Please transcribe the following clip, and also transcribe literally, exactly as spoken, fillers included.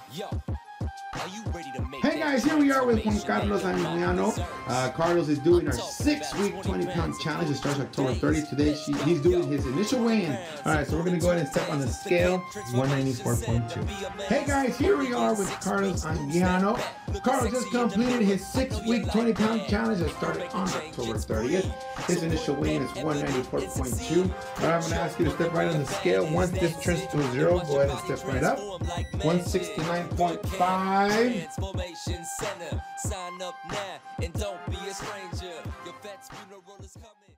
Hey guys, here we are with Juan Carlos Anguiano. Uh, Carlos is doing our six-week twenty pound challenge. It starts October thirtieth. Today she, he's doing his initial weigh-in. All right, so we're going to go ahead and step on the scale. one ninety-four point two. Hey guys, here we are with Carlos Anguiano. Carlos just completed his six-week twenty pound challenge that started on October thirtieth. His initial weigh-in is one ninety-four point two. All right, I'm going to ask you to step right on the scale. Once this turns to a zero, go ahead and step right up. one sixty-nine point five. Center. Sign up now and don't be a stranger. Your vet's funeral is coming.